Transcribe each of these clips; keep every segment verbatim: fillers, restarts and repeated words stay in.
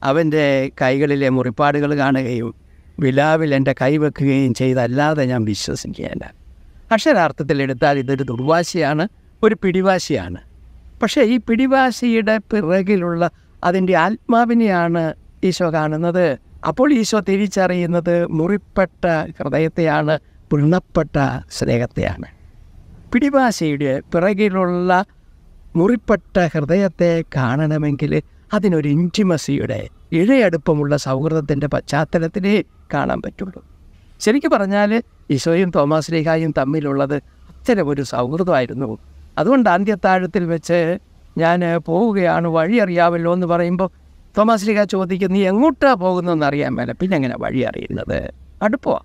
അവൻ്റെ കൈകളിലെ മുറിപ്പാടുകൾ കാണുകയും വിലാവിൽ എൻ്റെ കൈവെക്കുകയും ചെയ്തല്ലാതെ ഞാൻ വിശ്വസിക്കുകയല്ല. അക്ഷരാർത്ഥത്തിൽ എടുത്താൽ ഇതൊരു ദുർവാശിയാണ്, ഒരു പിടിവാശിയാണ്. പക്ഷേ ഈ പിടിവാശിയുടെ പിറകിലുള്ള അതിൻ്റെ ആത്മാവിനെയാണ് ഈശോ കാണുന്നത്. അപ്പോൾ ഈശോ തിരിച്ചറിയുന്നത് മുറിപ്പെട്ട ഹൃദയത്തെയാണ്, പിണപ്പെട്ട സ്നേഹത്തെയാണ്. പിടിവാശിയുടെ പിറകിലുള്ള മുറിപ്പെട്ട ഹൃദയത്തെ കാണണമെങ്കിൽ അതിനൊരു ഇൻറ്റിമസിയുടെ ഇഴയടുപ്പമുള്ള സൗഹൃദത്തിൻ്റെ പശ്ചാത്തലത്തിലേ കാണാൻ പറ്റുള്ളൂ. ശരിക്കും പറഞ്ഞാൽ ഈശോയും തോമാസ് ശ്ലീഹായും തമ്മിലുള്ളത് അത്തരം ഒരു സൗഹൃദമായിരുന്നു. അതുകൊണ്ട് അന്ത്യത്താഴത്തിൽ വെച്ച് ഞാൻ പോവുകയാണ്, വഴി അറിയാമല്ലോ എന്ന് പറയുമ്പോൾ തോമാസ് ശ്ലീഹ ചോദിക്കും, നീ എങ്ങോട്ടാണ് പോകുന്നതെന്ന് അറിയാൻ മേല, പിന്നെ എങ്ങനെ വഴി അറിയുന്നത്? അടുപ്പമാണ്.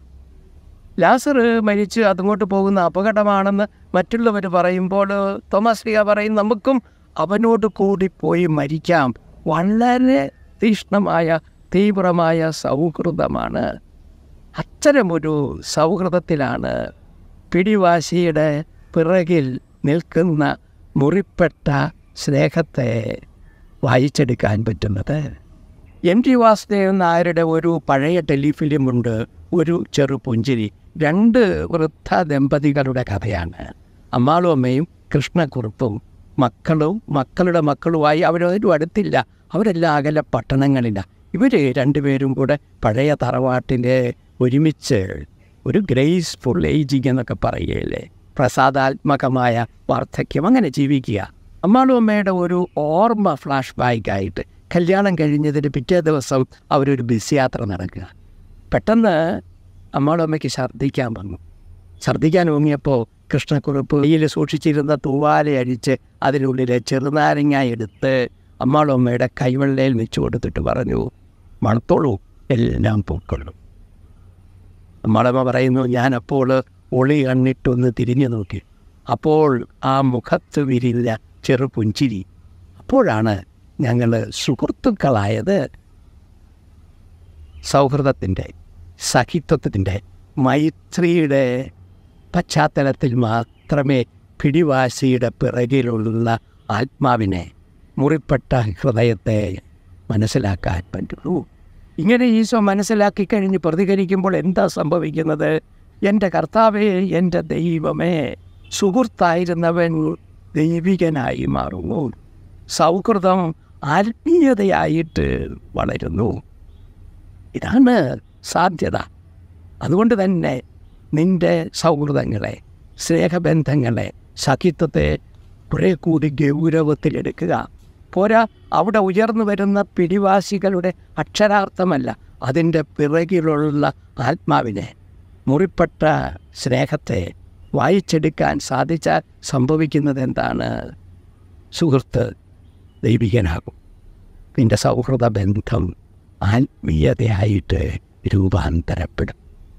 ലാസർ മരിച്ച് അതുകൊണ്ട് പോകുന്ന അപകടമാണെന്ന് മറ്റുള്ളവർ പറയുമ്പോൾ തോമാസ് ശ്ലീഹ പറയും, നമുക്കും അവനോട് കൂടി പോയി മരിക്കാം. വളരെ തീക്ഷ്ണമായ തീവ്രമായ സൗഹൃദമാണ്. അത്തരമൊരു സൗഹൃദത്തിലാണ് പിടിവാശിയുടെ പിറകിൽ നിൽക്കുന്ന മുറിപ്പെട്ട സ്നേഹത്തെ വായിച്ചെടുക്കാൻ പറ്റുന്നത്. എം ടി വാസുദേവൻ നായരുടെ ഒരു പഴയ ടെലിഫിലിമുണ്ട്, ഒരു ചെറു പുഞ്ചിരി. രണ്ട് വൃദ്ധ ദമ്പതികളുടെ കഥയാണ്. അമ്മാളും അമ്മയും കൃഷ്ണക്കുറുപ്പും മക്കളും മക്കളുടെ മക്കളുമായി അവരൊരു അടുത്തില്ല, അവരെല്ലാം അകലെ പട്ടണങ്ങളിലാണ്. ഇവർ രണ്ടുപേരും കൂടെ പഴയ തറവാട്ടിൻ്റെ ഒരുമിച്ച് ഒരു ഗ്രേസ്ഫുൾ ഏജിങ് എന്നൊക്കെ പറയുകയല്ലേ, പ്രസാദാത്മകമായ വാർദ്ധക്യം, അങ്ങനെ ജീവിക്കുക. അമ്മാളും അമ്മയുടെ ഒരു ഓർമ്മ ഫ്ലാഷ് ബാക്കായിട്ട് കല്യാണം കഴിഞ്ഞതിന് പിറ്റേ ദിവസം അവരൊരു ബസ് യാത്ര നടക്കുക. പെട്ടെന്ന് അമ്മാളും അമ്മയ്ക്ക് ഛർദ്ദിക്കാൻ വന്നു. ഛർദ്ദിക്കാൻ ഓങ്ങിയപ്പോൾ കൃഷ്ണക്കുറുപ്പ് കയ്യിൽ സൂക്ഷിച്ചിരുന്ന തൂവാലയഴിച്ച് അതിനുള്ളിൽ ചെറുനാരങ്ങ എടുത്ത് അമ്മാളും അമ്മയുടെ കൈവെള്ളയിൽ വെച്ച് കൊടുത്തിട്ട് പറഞ്ഞു, മണത്തോളൂ, എല്ലാം പൊക്കൊള്ളും. അമ്മാളമ്മ പറയുന്നു, ഞാനപ്പോൾ ഒളി കണ്ണിട്ടൊന്ന് തിരിഞ്ഞു നോക്കി. അപ്പോൾ ആ മുഖത്ത് വിരിഞ്ഞ ചെറു പുഞ്ചിരി. അപ്പോഴാണ് ഞങ്ങൾ സുഹൃത്തുക്കളായത്. സൗഹൃദത്തിൻ്റെ, സഹിത്വത്തിൻ്റെ, മൈത്രിയുടെ പശ്ചാത്തലത്തിൽ മാത്രമേ പിടിവാശിയുടെ പിറകിലുള്ള ആത്മാവിനെ, മുറിപ്പെട്ട ഹൃദയത്തെ മനസ്സിലാക്കാൻ പറ്റുള്ളൂ. ഇങ്ങനെ ഈശോ മനസ്സിലാക്കി കഴിഞ്ഞ് പ്രതികരിക്കുമ്പോൾ എന്താ സംഭവിക്കുന്നത്? എൻ്റെ കർത്താവേ, എൻ്റെ ദൈവമേ, സുഹൃത്തായിരുന്നവൻ ദൈവികനായി മാറുന്നു. സൗഹൃദം ആത്മീയതയായിട്ട് വളരുന്നു. ഇതാണ് സാധ്യത. അതുകൊണ്ട് തന്നെ നിൻ്റെ സൗഹൃദങ്ങളെ, സ്നേഹബന്ധങ്ങളെ, സഖിത്വത്തെ കുറേ കൂടി ഗൗരവത്തിലെടുക്കുക. പോരാ, അവിടെ ഉയർന്നു വരുന്ന പിടിവാശികളുടെ അക്ഷരാർത്ഥമല്ല, അതിൻ്റെ പിറകിലുള്ള ആത്മാവിനെ, മുറിപ്പെട്ട സ്നേഹത്തെ വായിച്ചെടുക്കാൻ സാധിച്ചാൽ സംഭവിക്കുന്നത് എന്താണ്? സുഹൃത്ത് ദൈവികനാകും. നിൻ്റെ സൗഹൃദ ബന്ധം ആത്മീയതയായിട്ട് രൂപാന്തരപ്പെടും.